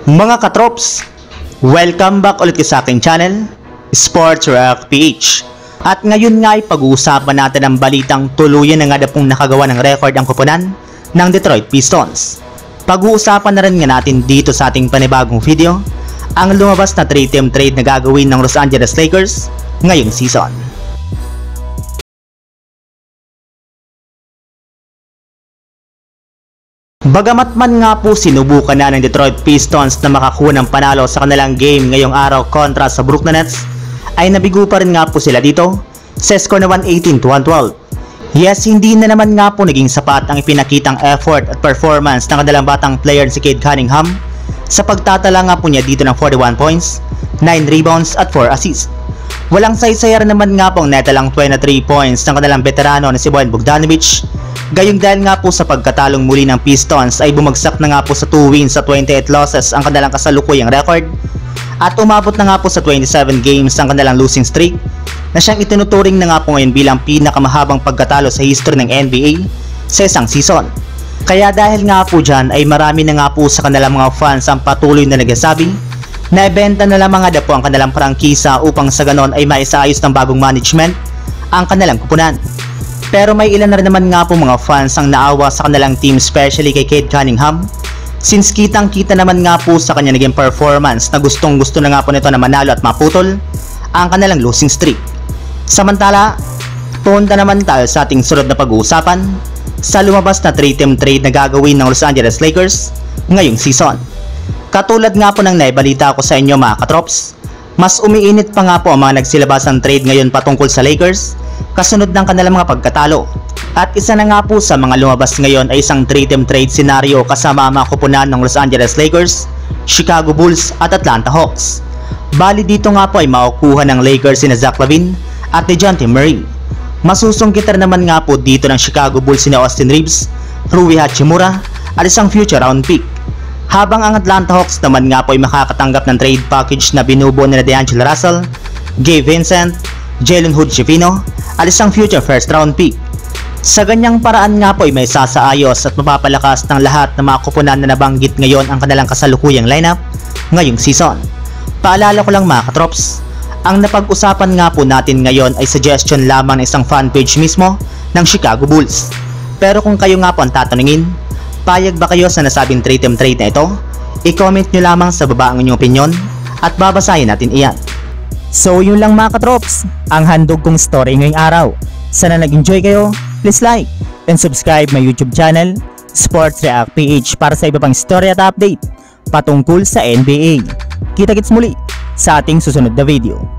Mga katrops, welcome back ulit sa aking channel, Sports React PH. At ngayon nga ay pag-uusapan natin ang balitang tuluyan na nga pong nakagawa ng record ang koponan ng Detroit Pistons. Pag-uusapan na rin nga natin dito sa ating panibagong video ang lumabas na 3-team trade na gagawin ng Los Angeles Lakers ngayong season. Bagamat man nga po sinubukan na ng Detroit Pistons na makakuha ng panalo sa kanilang game ngayong araw kontra sa Brooklyn Nets, ay nabigo pa rin nga po sila dito sa score na 118-112. Yes, hindi na naman nga po naging sapat ang ipinakitang effort at performance ng kanilang batang player si Cade Cunningham sa pagtatala nga po niya dito ng 41 points, 9 rebounds at 4 assists. Walang saysayar naman nga pong neta lang 23 points ng kanilang veterano na si Bojan Bogdanovic. Gayong dahil nga po sa pagkatalong muli ng Pistons ay bumagsak na nga po sa 2 wins at 28 losses ang kanilang kasalukuyang record at umabot na nga po sa 27 games ang kanilang losing streak na siyang itinuturing na nga po ngayon bilang pinakamahabang pagkatalo sa history ng NBA sa isang season. Kaya dahil nga po dyan ay marami na nga po sa kanilang mga fans ang patuloy na nagsasabi na ibenta na lamang nga po ang kanilang prangkisa upang sa ganon ay maisaayos ng bagong management ang kanilang kupunan. Pero may ilan na rin naman nga po mga fans ang naawa sa kanilang team, especially kay Cade Cunningham, since kitang kita naman nga po sa kanya naging performance na gustong gusto na nga po nito na manalo at maputol ang kanilang losing streak. Samantala, punta naman tayo sa ating sunod na pag-uusapan sa lumabas na 3-team trade na gagawin ng Los Angeles Lakers ngayong season. Katulad nga po ng naibalita ko sa inyo mga katrops, mas umiinit pa nga po ang mga nagsilabasang trade ngayon patungkol sa Lakers kasunod ng kanilang mga pagkatalo. At isa na nga po sa mga lumabas ngayon ay isang 3-team trade scenario kasama ang mga koponan ng Los Angeles Lakers, Chicago Bulls at Atlanta Hawks. Bali dito nga po ay makukuha ng Lakers sina Zach LaVine at DeJounte Murray. Masusungkitan naman nga po dito ng Chicago Bulls sina Austin Reeves, Rui Hachimura at isang future round pick. Habang ang Atlanta Hawks naman nga po ay makakatanggap ng trade package na binubuo nila D'Angelo Russell, Gabe Vincent, Jalen Hood-Schifino at isang future first round pick. Sa ganyang paraan nga po ay may sasaayos at mapapalakas ng lahat ng mga koponan na nabanggit ngayon ang kanilang kasalukuyang lineup ngayong season. Paalala ko lang mga katrops, ang napag-usapan nga po natin ngayon ay suggestion lamang ng isang fan page mismo ng Chicago Bulls. Pero kung kayo nga po ang tatanungin, payag ba kayo sa nasabing 3-team trade na ito? I-comment nyo lamang sa baba ang inyong opinion at babasahin natin iyan. So yun lang mga katrops, ang handog kong story ngayong araw. Sana nag-enjoy kayo, please like and subscribe my YouTube channel, Sports React PH, para sa iba pang story at update patungkol sa NBA. Kita-kits muli sa ating susunod na video.